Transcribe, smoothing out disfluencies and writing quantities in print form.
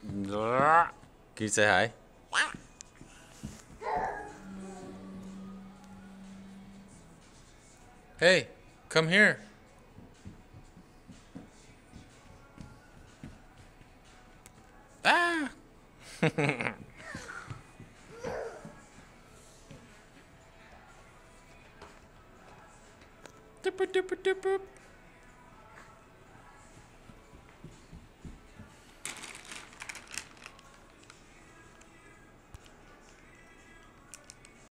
Can you say hi? Hey, come here. Ah! Doop doop doop doop.